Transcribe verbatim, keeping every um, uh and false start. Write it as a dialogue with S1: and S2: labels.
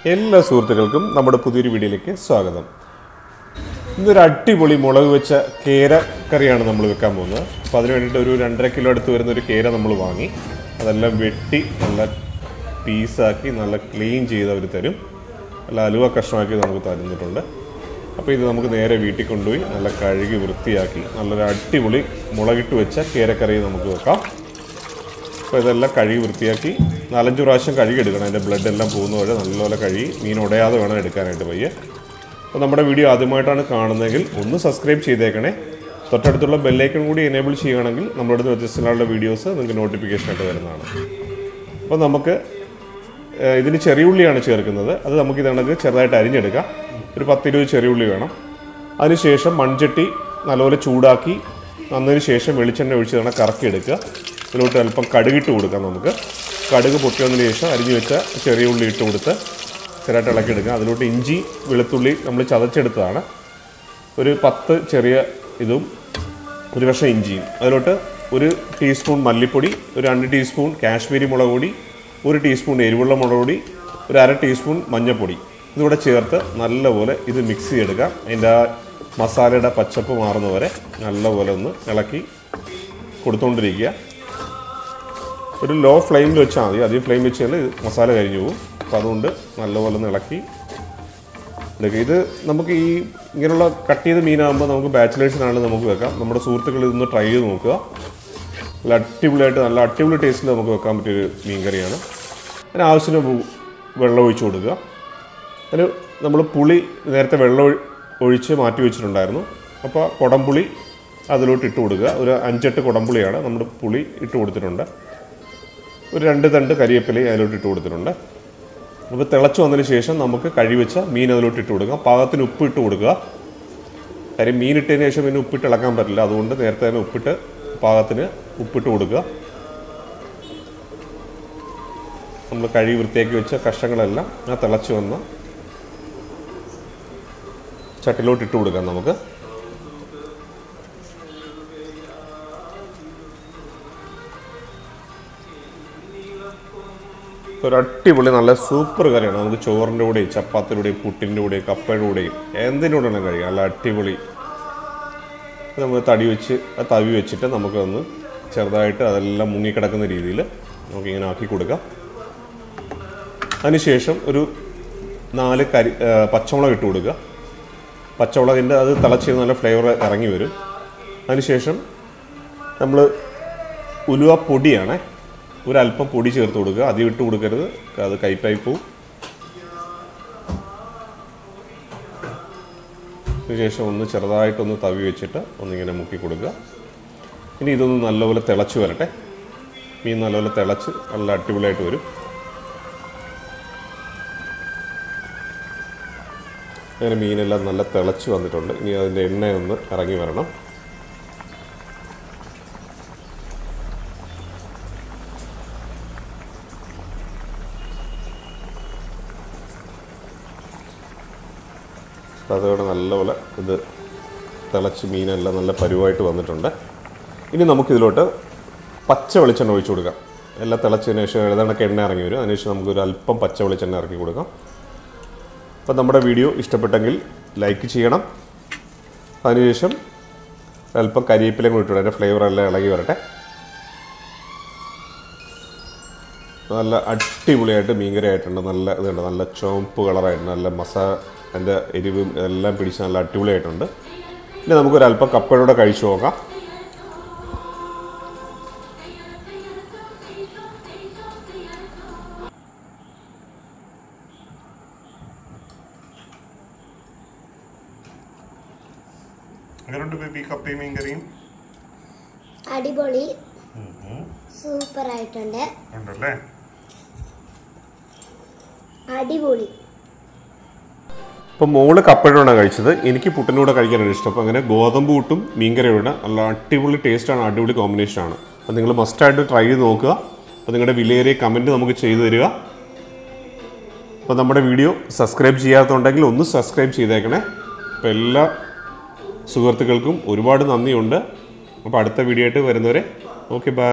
S1: എല്ലാ സുഹൃത്തുക്കൾക്കും നമ്മുടെ പുതിയൊരു വീഡിയോയിലേക്ക് സ്വാഗതം. ഇന്നൊരു അടിപൊളി മുളക് വെച്ച കേര കറിയാണ് നമ്മൾ വെക്കാൻ പോകുന്നത്. അപ്പോൾ അതിന് വേണ്ടിയിട്ട് ഒരു രണ്ടര കിലോ അടുത്ത് വരുന്ന ഒരു കേര നമ്മൾ വാങ്ങി അതെല്ലാം വെട്ടി നല്ല പീസാക്കി നല്ല ക്ലീൻ ചെയ്ത് അവർ തരും. നല്ല അലുവ കഷ്ണമാക്കി നമുക്ക് തരുന്നിട്ടുണ്ട്. അപ്പോൾ ഇത് നമുക്ക് നേരെ വീട്ടിൽ കൊണ്ടുപോയി നല്ല കഴുകി വൃത്തിയാക്കി നല്ലൊരു അടിപൊളി മുളകിട്ട് വെച്ച കേരക്കറി നമുക്ക് വെക്കാം. അപ്പോൾ ഇതെല്ലാം കഴുകി വൃത്തിയാക്കി നാലഞ്ച് പ്രാവശ്യം കഴുകി എടുക്കണം. അതിൻ്റെ ബ്ലഡ് എല്ലാം പോകുന്ന വരെ നല്ലപോലെ കഴുകി മീൻ ഉടയാതെ വേണം എടുക്കാനായിട്ട് പയ്യെ. അപ്പോൾ നമ്മുടെ വീഡിയോ ആദ്യമായിട്ടാണ് കാണുന്നതെങ്കിൽ ഒന്ന് സബ്സ്ക്രൈബ് ചെയ്തേക്കണേ. തൊട്ടടുത്തുള്ള ബെല്ലൈക്കൺ കൂടി എനേബിൾ ചെയ്യുകയാണെങ്കിൽ നമ്മുടെ അടുത്ത് വ്യത്യസ്തങ്ങളുടെ വീഡിയോസ് നിങ്ങൾക്ക് നോട്ടിഫിക്കേഷനായിട്ട് വരുന്നതാണ്. അപ്പോൾ നമുക്ക് ഇതിന് ചെറിയുള്ളിയാണ് ചേർക്കുന്നത്. അത് നമുക്ക് ഇതണക്ക് ചെറുതായിട്ട് അരിഞ്ഞെടുക്കാം. ഒരു പത്തിരുപത് ചെറിയുള്ളി വേണം. അതിനുശേഷം മൺചട്ടി നല്ലപോലെ ചൂടാക്കി വന്നതിന് ശേഷം വെളിച്ചെണ്ണ ഒഴിച്ച് തന്നെ കറക്കി എടുക്കുക. ഇതിലോട്ട് അല്പം കടുകിട്ട് കൊടുക്കാം. നമുക്ക് കടുക് പൊട്ടിയതിന് ശേഷം അരിഞ്ഞു വെച്ച ചെറിയ ഉള്ളി ഇട്ട് കൊടുത്ത് ചെറുതായിട്ട് ഇളക്കിയെടുക്കുക. അതിലോട്ട് ഇഞ്ചി വെളുത്തുള്ളി നമ്മൾ ചതച്ചെടുത്തതാണ്. ഒരു പത്ത് ചെറിയ ഇതും ഒരു കഷ്ണം ഇഞ്ചിയും. അതിലോട്ട് ഒരു ടീസ്പൂൺ മല്ലിപ്പൊടി, ഒരു രണ്ട് ടീസ്പൂൺ കാശ്മീരി മുളക് പൊടി, ഒരു ടീസ്പൂൺ എരിവുള്ള മുളക് പൊടി, ഒരു അര ടീസ്പൂൺ മഞ്ഞൾപ്പൊടി ഇതുകൂടെ ചേർത്ത് നല്ലപോലെ ഇത് മിക്സ് ചെയ്തെടുക്കാം. അതിൻ്റെ ആ മസാലയുടെ പച്ചപ്പ് മാറുന്നവരെ നല്ലപോലെ ഒന്ന് ഇളക്കി കൊടുത്തുകൊണ്ടിരിക്കുക. ഒരു ലോ ഫ്ലെയിമിൽ വെച്ചാൽ മതി. അധികം ഫ്ലെയിം വെച്ചാൽ മസാല കരിഞ്ഞു പോകും. അപ്പോൾ അതുകൊണ്ട് നല്ലപോലെ ഒന്ന് ഇളക്കി എടുക്കുക. ഇത് നമുക്ക് ഈ ഇങ്ങനെയുള്ള കട്ട് ചെയ്ത മീനാകുമ്പോൾ നമുക്ക് ബാച്ചിലേഴ്സിനാണെങ്കിലും നമുക്ക് വെക്കാം. നമ്മുടെ സുഹൃത്തുക്കൾ ഇതൊന്ന് ട്രൈ ചെയ്ത് നോക്കുക. നല്ല അടിപൊളിയായിട്ട് നല്ല അടിപൊളി ടേസ്റ്റിൽ നമുക്ക് വെക്കാൻ പറ്റിയൊരു മീൻ കറിയാണ്. അതിന് ആവശ്യത്തിന് വെള്ളം ഒഴിച്ച് കൊടുക്കുക. അതിന് നമ്മൾ പുളി നേരത്തെ വെള്ളം ഒഴിച്ച് മാറ്റി വെച്ചിട്ടുണ്ടായിരുന്നു. അപ്പോൾ കുടംപുളി അതിലോട്ട് ഇട്ട് കൊടുക്കുക. ഒരു അഞ്ചെട്ട് കുടംപുളിയാണ് നമ്മൾ പുളി ഇട്ട് കൊടുത്തിട്ടുണ്ട്. ഒരു രണ്ട് തണ്ട് കരിവേപ്പിലയും അതിലോട്ട് ഇട്ട് കൊടുത്തിട്ടുണ്ട്. അപ്പോൾ തിളച്ച് വന്നതിന് ശേഷം നമുക്ക് കഴിവെച്ച മീൻ അതിലോട്ട് ഇട്ട് കൊടുക്കാം. പാകത്തിന് ഉപ്പ് ഇട്ട് കൊടുക്കുക. കാര്യം മീൻ ഇട്ടതിന് ശേഷം പിന്നെ ഉപ്പിട്ട് ഇളക്കാൻ പറ്റില്ല. അതുകൊണ്ട് നേരത്തെ തന്നെ ഉപ്പിട്ട് പാകത്തിന് ഉപ്പിട്ട് കൊടുക്കുക. നമ്മൾ കഴുകി വൃത്തിയാക്കി വെച്ച കഷ്ണങ്ങളെല്ലാം ആ തിളച്ച് വന്ന ചട്ടിലോട്ട് ഇട്ട് കൊടുക്കാം. നമുക്ക് ഒരു അടിപൊളി നല്ല സൂപ്പർ കറിയാണ്. നമുക്ക് ചോറിൻ്റെ കൂടെയും ചപ്പാത്തിയുടെ കൂടെയും പുട്ടിൻ്റെ കൂടെയും കപ്പയുടെ കൂടെയും എന്തിൻ്റെ കൂടെ വേണം കഴിക്കാം. നല്ല അടിപൊളി. നമ്മൾ തടി വെച്ച് തവി വെച്ചിട്ട് നമുക്കൊന്ന് ചെറുതായിട്ട് അതെല്ലാം മുങ്ങിക്കിടക്കുന്ന രീതിയിൽ നമുക്കിങ്ങനെ ആക്കി കൊടുക്കാം. അതിനുശേഷം ഒരു നാല് കരി പച്ചമുളക് ഇട്ട് കൊടുക്കുക. പച്ചമുളകിൻ്റെ അത് തിളച്ച് നല്ല ഫ്ലേവർ ഇറങ്ങി വരും. അതിനുശേഷം നമ്മൾ ഉലുവ പൊടിയാണ് ഒരല്പം പൊടി ചേർത്ത് കൊടുക്കുക. അധികം ഇട്ട് കൊടുക്കരുത്, അത് കയ്പായി പോവും. അതിനുശേഷം ഒന്ന് ചെറുതായിട്ടൊന്ന് തവി വെച്ചിട്ട് ഒന്നിങ്ങനെ മുക്കി കൊടുക്കുക. ഇനി ഇതൊന്ന് നല്ലപോലെ തിളച്ച് വരട്ടെ. മീൻ നല്ലപോലെ തിളച്ച് നല്ല അടിപൊളിയായിട്ട് വരും. അങ്ങനെ മീനെല്ലാം നല്ല തിളച്ച് വന്നിട്ടുണ്ട്. ഇനി അതിൻ്റെ എണ്ണയൊന്ന് ഇറങ്ങി വരണം. അതോടെ നല്ലപോലെ ഇത് തിളച്ച് മീനെല്ലാം നല്ല പരുവായിട്ട് വന്നിട്ടുണ്ട്. ഇനി നമുക്കിതിലോട്ട് പച്ച വെളിച്ചെണ്ണ ഒഴിച്ചു കൊടുക്കാം. എല്ലാം തിളച്ചതിന് ശേഷം ഏതാണ്ടൊക്കെ എണ്ണ ഇറങ്ങി വരും. അതിനുശേഷം നമുക്കൊരു അല്പം പച്ച വെളിച്ചെണ്ണ ഇറക്കി കൊടുക്കാം. അപ്പോൾ നമ്മുടെ വീഡിയോ ഇഷ്ടപ്പെട്ടെങ്കിൽ ലൈക്ക് ചെയ്യണം. അതിനുശേഷം അല്പം കരിവേപ്പിലയും കൂടി ഇട്ടിട്ട് അതിൻ്റെ ഫ്ലേവറെല്ലാം ഇളകി വരട്ടെ. നല്ല അടിപൊളിയായിട്ട് മീൻകറി ആയിട്ടുണ്ട്. നല്ല ഇതുണ്ട്, നല്ല ചുവപ്പ് കളറായിട്ടുണ്ട്. നല്ല മസാല അതിൻ്റെ എരിവും എല്ലാം പിടിച്ച് നല്ല അടിപൊളിയായിട്ടുണ്ട്. ഇനി നമുക്കൊരല്പം കപ്പയോടെ കഴിച്ചു നോക്കാം. എങ്ങനെയുണ്ട് ബേബി കപ്പയും മീൻ കറിയും?
S2: അടിപൊളി, സൂപ്പർ ആയിട്ടുണ്ട്.
S1: ഉണ്ടല്ലേ?
S2: അടിപൊളി.
S1: ഇപ്പം മോള് കപ്പയോടാണ് കഴിച്ചത്. എനിക്ക് പുട്ടിനൂടെ കഴിക്കാനാണ് ഇഷ്ടം. അപ്പോൾ അങ്ങനെ ഗോതമ്പ് പുട്ടും മീൻകറിയോടെ നല്ല അടിപൊളി ടേസ്റ്റാണ്, അടിപൊളി കോമ്പിനേഷനാണ്. അപ്പോൾ നിങ്ങൾ മസ്റ്റായിട്ട് ട്രൈ ചെയ്ത് നോക്കുക. അപ്പോൾ നിങ്ങളുടെ വിലയേറിയ കമൻറ്റ് നമുക്ക് ചെയ്തു തരിക. അപ്പോൾ നമ്മുടെ വീഡിയോ സബ്സ്ക്രൈബ് ചെയ്യാത്തതുണ്ടെങ്കിൽ ഒന്ന് സബ്സ്ക്രൈബ് ചെയ്തേക്കണേ. അപ്പോൾ എല്ലാ സുഹൃത്തുക്കൾക്കും ഒരുപാട് നന്ദിയുണ്ട്. അപ്പോൾ അടുത്ത വീഡിയോ ആയിട്ട് വരുന്നവരെ ഓക്കെ ബൈ.